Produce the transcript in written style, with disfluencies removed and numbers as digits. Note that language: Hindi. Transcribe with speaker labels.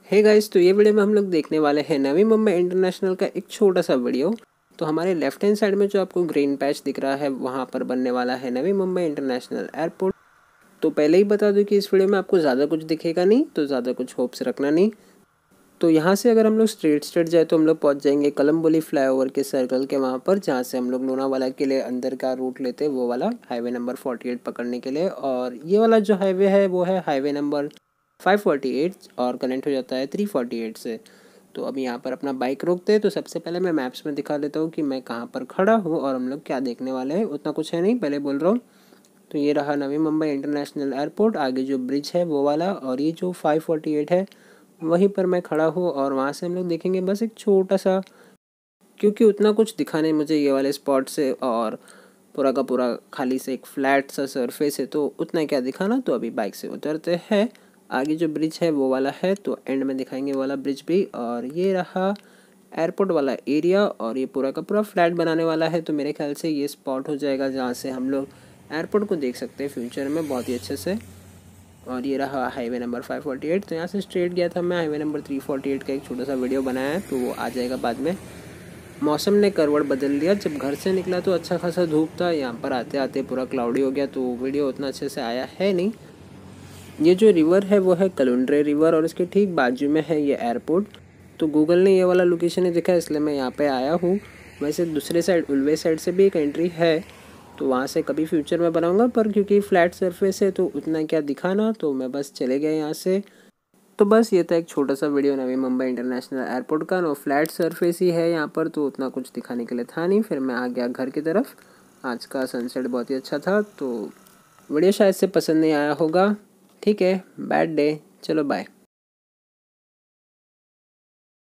Speaker 1: हे गाइस, तो ये वीडियो में हम लोग देखने वाले हैं नवी मुंबई इंटरनेशनल का एक छोटा सा वीडियो। तो हमारे लेफ्ट हैंड साइड में जो आपको ग्रीन पैच दिख रहा है वहाँ पर बनने वाला है नवी मुंबई इंटरनेशनल एयरपोर्ट। तो पहले ही बता दूं कि इस वीडियो में आपको ज़्यादा कुछ दिखेगा नहीं, तो ज़्यादा कुछ होप्स रखना नहीं। तो यहाँ से अगर हम लोग स्ट्रेट जाए तो हम लोग पहुँच जाएंगे कलम्बोली फ्लाईओवर के सर्कल के वहाँ पर, जहाँ से हम लोग लोनावाला के लिए अंदर का रूट लेते हैं, वो वाला हाईवे नंबर 48 पकड़ने के लिए। और ये वाला जो हाईवे है वो है हाईवे नंबर 548 और कनेक्ट हो जाता है 348 से। तो अभी यहाँ पर अपना बाइक रोकते हैं। तो सबसे पहले मैं मैप्स में दिखा देता हूँ कि मैं कहाँ पर खड़ा हूँ और हम लोग क्या देखने वाले हैं। उतना कुछ है नहीं, पहले बोल रहा हूँ। तो ये रहा नवी मुंबई इंटरनेशनल एयरपोर्ट, आगे जो ब्रिज है वो वाला, और ये जो 548 है वहीं पर मैं खड़ा हूँ। और वहाँ से हम लोग देखेंगे बस एक छोटा सा, क्योंकि उतना कुछ दिखा नहीं मुझे ये वाले स्पॉट से, और पूरा का पूरा खाली से एक फ्लैट सा सरफेस है, तो उतना क्या दिखाना। तो अभी बाइक से उतरते हैं, आगे जो ब्रिज है वो वाला है, तो एंड में दिखाएंगे वो वाला ब्रिज भी। और ये रहा एयरपोर्ट वाला एरिया, और ये पूरा का पूरा फ्लैट बनाने वाला है। तो मेरे ख्याल से ये स्पॉट हो जाएगा जहाँ से हम लोग एयरपोर्ट को देख सकते हैं फ्यूचर में बहुत ही अच्छे से। और ये रहा हाईवे नंबर 548। तो यहाँ से स्ट्रेट गया था मैं, हाईवे नंबर 348 का एक छोटा सा वीडियो बनाया है, तो वो आ जाएगा बाद में। मौसम ने करवट बदल लिया, जब घर से निकला तो अच्छा खासा धूप था, यहाँ पर आते आते पूरा क्लाउडी हो गया, तो वीडियो उतना अच्छे से आया है नहीं। ये जो रिवर है वो है कलुंड्रे रिवर, और इसके ठीक बाजू में है ये एयरपोर्ट। तो गूगल ने ये वाला लोकेशन ही दिखा, इसलिए मैं यहाँ पे आया हूँ। वैसे दूसरे साइड उल्वे साइड से भी एक एंट्री है, तो वहाँ से कभी फ्यूचर में बनाऊँगा, पर क्योंकि फ्लैट सरफेस है तो उतना क्या दिखाना, तो मैं बस चले गया यहाँ से। तो बस ये था एक छोटा सा video Navi Mumbai international airport का। नो फ्लैट सरफेस ही है यहाँ पर, तो उतना कुछ दिखाने के लिए था नहीं। फिर मैं आ गया घर की तरफ। आज का सनसेट बहुत ही अच्छा था, तो वीडियो शायद से पसंद नहीं आया होगा। ठीक है, बैड डे, चलो बाय।